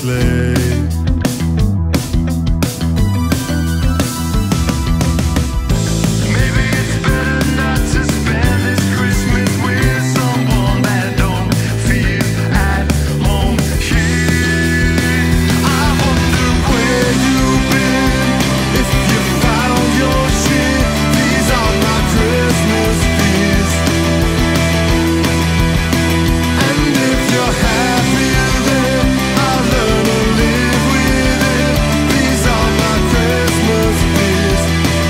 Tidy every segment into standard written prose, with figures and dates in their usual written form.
sleigh. Maybe it's better not to spend this Christmas with someone that don't feel at home here. I wonder where you've been, if you found your shit. These are my Christmas fears. And if you're happy, then I'll learn to live with it. These are my Christmas fears.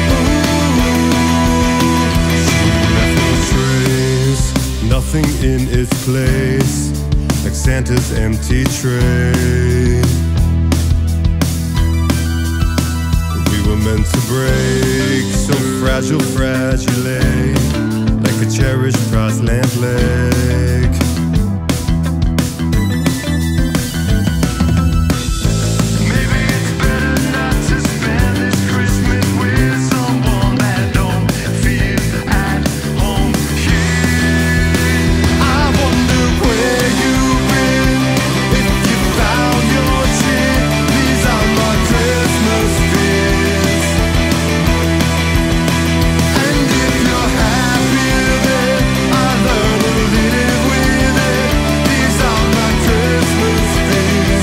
Ooh, trace, nothing in its place, like Santa's empty tray. We were meant to break, so fragile, fragile, like a cherished brass lamp leg. Maybe it's better not to spend this Christmas with someone that don't feel at home here. I wonder where you've been, if you found your shit. These are my Christmas fears. And if you're happy, then I learn to live with it. These are my Christmas fears.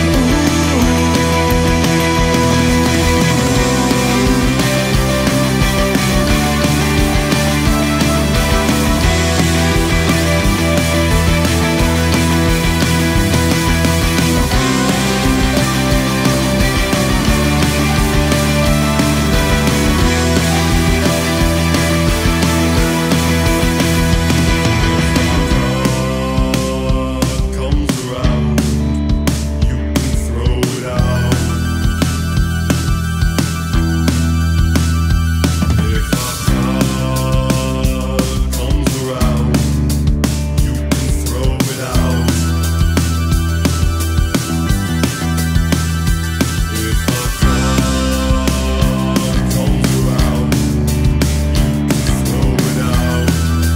Comes around, you can throw it out. If a card comes around, you can throw it out. If a card comes around, you can throw it out.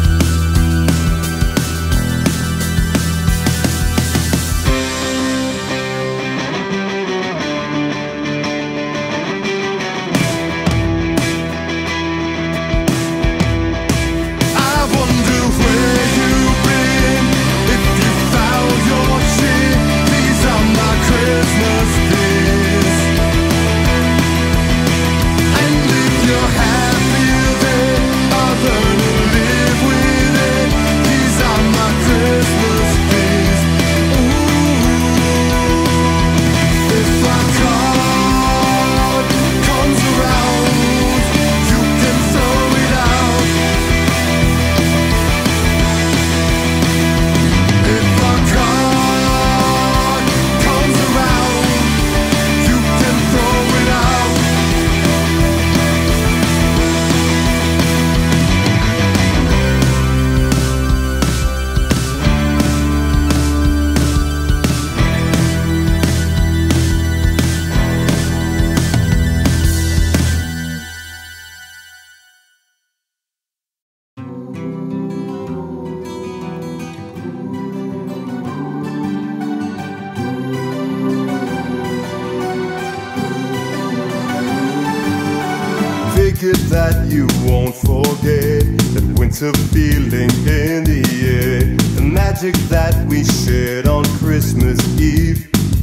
I wonder where you've been, if you found your shit. These are my Christmas fears. And if you're happy, then I'll learn to live with it. These are my Christmas fears. Ooh, if a card comes around, you can throw it out. If a card comes around, you can throw it out. Figured that you won't forget that winter feeling in the air, the magic that we shared on Christmas Eve.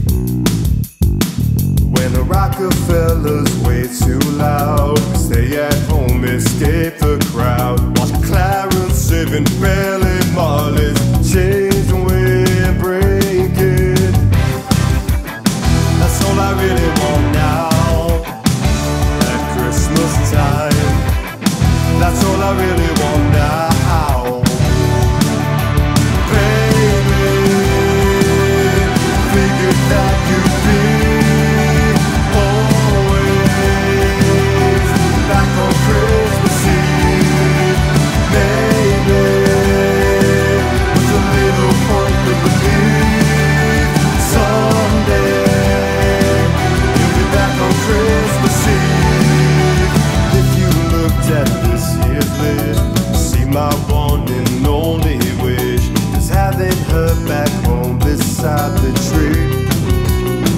When the Rockefellers way too loud, stay at home, escape the crowd. Watch Clarence serving Belly Marley's change we're breaking. That's all I really want now. Christmas time, that's all I really want now. Baby, figured that you'd be always back on Christmas Eve. Maybe with a little hope and belief, someday you'll be back on Christmas Eve. At this year's list, see my one and only wish is having her back home beside the tree.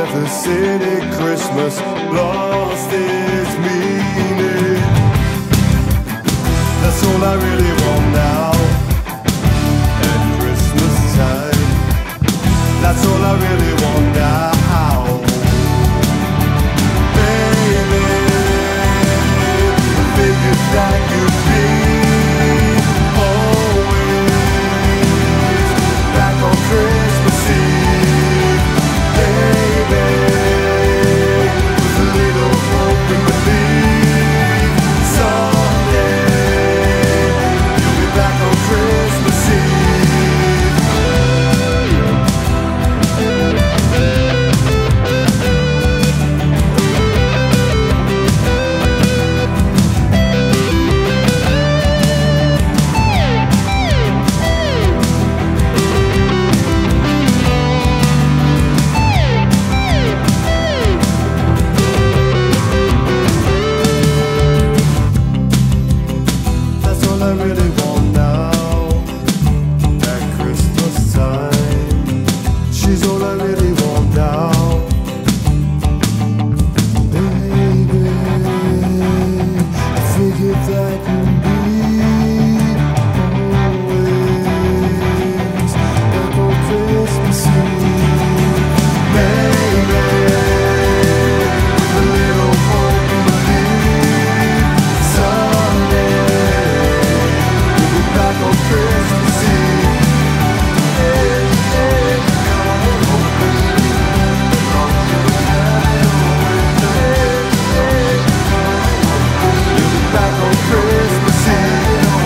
the city Christmas lost its meaning. That's all I really want now at Christmas time. That's all I really want now. Baby, I figured that you'd be always back on Christmas Eve. Baby, with a little hope and believe someday you'll be back on Christmas Eve. I really want now at Christmas time. She's all I really want now. Baby, I figured that you'd be always back on Christmas Eve. Baby, with a little hope and believe someday back on Christmas Eve. You'll be back on Christmas Eve.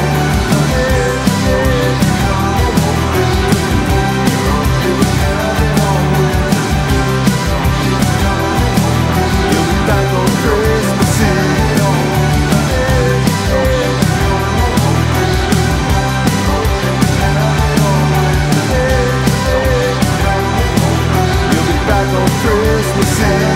You'll be back on Christmas Eve. Back on Christmas Eve.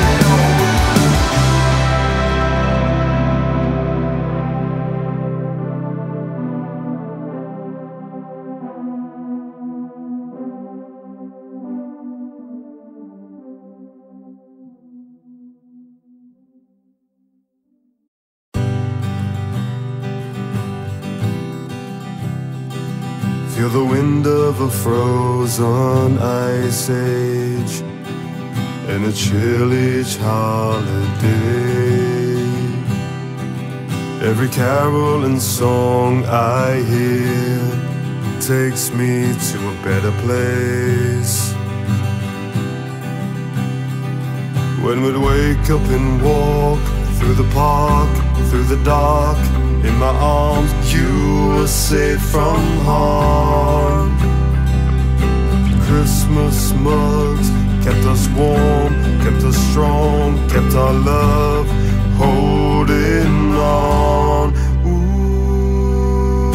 Feel the wind of a frozen ice age and a chill each holiday. Every carol and song I hear takes me to a better place. When we'd wake up and walk through the park, through the dark, in my arms you were safe from harm. Christmas mugs kept us warm, kept us strong, kept our love holding on. Ooh.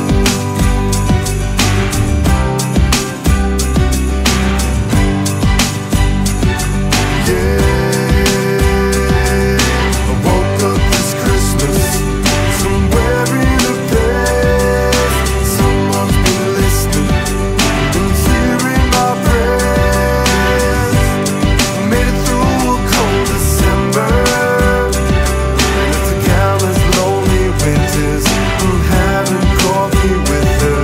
Yeah, I woke up this Christmas somewhere in a bed. Someone's been listening and hearing my prayers. Made it through a cold December, and if the calendars lonely winters, I'm having coffee with her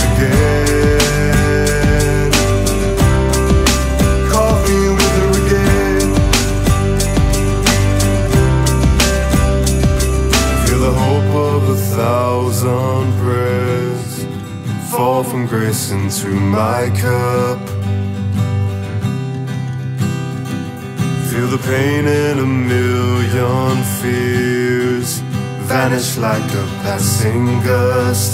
again. Coffee with her again. Feel the hope of 1,000 prayers fall from grace into my cup. Feel the pain in a million fears vanish like a passing gust.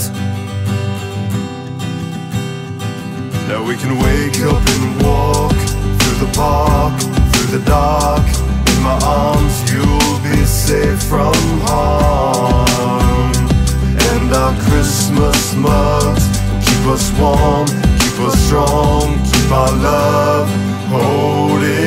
Now we can wake up and walk through the park, through the dark. In my arms you'll be safe from harm. And our Christmas mugs keep us warm, keep us strong, keep our love holding